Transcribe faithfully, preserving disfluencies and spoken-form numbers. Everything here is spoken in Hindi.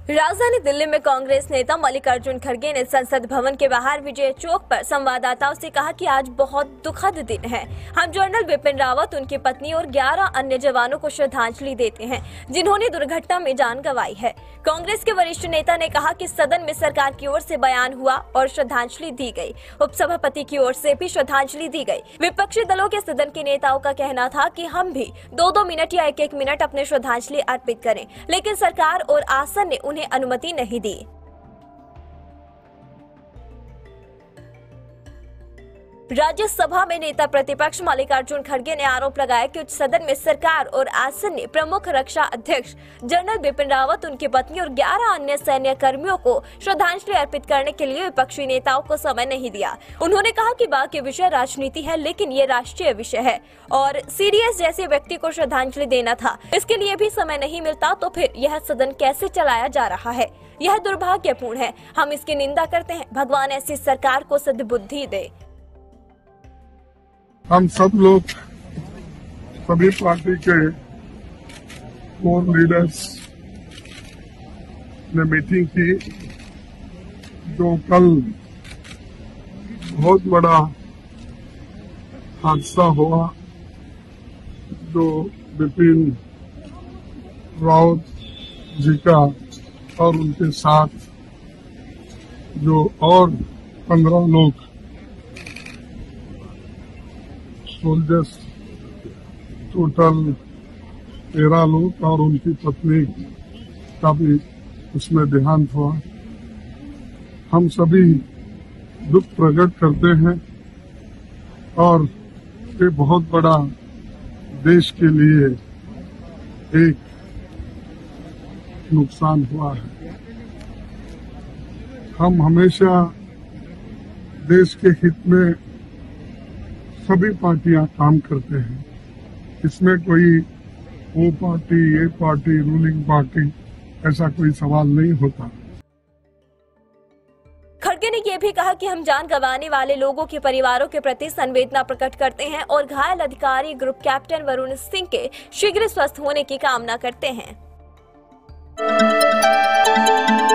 राजधानी दिल्ली में कांग्रेस नेता मल्लिकार्जुन खड़गे ने संसद भवन के बाहर विजय चौक पर संवाददाताओं से कहा कि आज बहुत दुखद दिन है। हम जनरल बिपिन रावत, उनकी पत्नी और ग्यारह अन्य जवानों को श्रद्धांजलि देते हैं जिन्होंने दुर्घटना में जान गंवाई है। कांग्रेस के वरिष्ठ नेता ने कहा कि सदन में सरकार की ओर से बयान हुआ और श्रद्धांजलि दी गई। उपसभापति की ओर से भी श्रद्धांजलि दी गई। विपक्षी दलों के सदन के नेताओं का कहना था कि हम भी दो दो मिनट या एक एक मिनट अपने श्रद्धांजलि अर्पित करें, लेकिन सरकार और आसन ने उन्हें अनुमति नहीं दी। राज्यसभा में नेता प्रतिपक्ष मल्लिकार्जुन खड़गे ने आरोप लगाया कि उच्च सदन में सरकार और आसन ने प्रमुख रक्षा अध्यक्ष जनरल बिपिन रावत, उनकी पत्नी और ग्यारह अन्य सैन्य कर्मियों को श्रद्धांजलि अर्पित करने के लिए विपक्षी नेताओं को समय नहीं दिया। उन्होंने कहा कि बाकी विषय राजनीति है, लेकिन ये राष्ट्रीय विषय है और सीडीएस जैसे व्यक्ति को श्रद्धांजलि देना था, इसके लिए भी समय नहीं मिलता तो फिर यह सदन कैसे चलाया जा रहा है? यह दुर्भाग्यपूर्ण है। हम इसकी निंदा करते हैं। भगवान ऐसी सरकार को सद्बुद्धि दे। हम सब लोग सभी पार्टी के कोर लीडर्स ने मीटिंग की, जो कल बहुत बड़ा हादसा हुआ, जो बिपिन रावत जी का और उनके साथ जो और पंद्रह लोग सोल्जर्स, टोटल तेरह लोग और उनकी पत्नी का भी उसमें देहांत हुआ। हम सभी दुख प्रकट करते हैं और ये बहुत बड़ा देश के लिए एक नुकसान हुआ है। हम हमेशा देश के हित में सभी पार्टियां काम करते हैं। इसमें कोई वो पार्टी, ये पार्टी, रूलिंग पार्टी, ऐसा कोई सवाल नहीं होता। खड़गे ने यह भी कहा कि हम जान गंवाने वाले लोगों के परिवारों के प्रति संवेदना प्रकट करते हैं और घायल अधिकारी ग्रुप कैप्टन वरुण सिंह के शीघ्र स्वस्थ होने की कामना करते हैं।